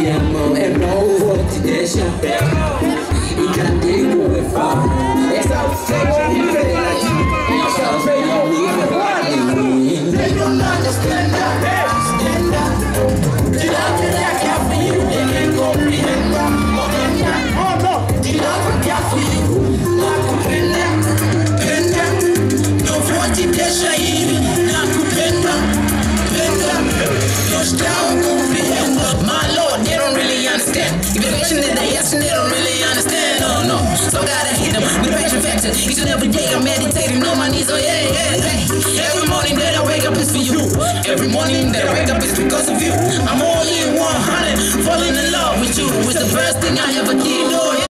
amo e non vuoti deixa I canti come fa e sta uscendo di relativo sta uscendo di relativo they don't understand that stand up till I care for you they can't comprehend oh no till I care for you la kupenda penda non vuoti deixa la kupenda penda non stiamo comprehendo my lord they don't really understand evaluation that they asking they don't really understand no so gotta hit them with passion factor each and every day I'm meditating on my knees oh yeah every morning that I wake up is for you every morning that I wake up is because of you I'm all in 100 falling in love with you it's the first thing I ever did oh yeah